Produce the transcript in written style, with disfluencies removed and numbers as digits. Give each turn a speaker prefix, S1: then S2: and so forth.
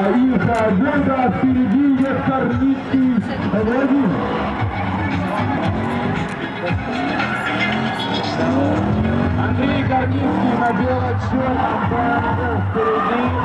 S1: их гонка. Впереди идет Корницкий Владимир. Андрей Корницкий на бело-черном впереди.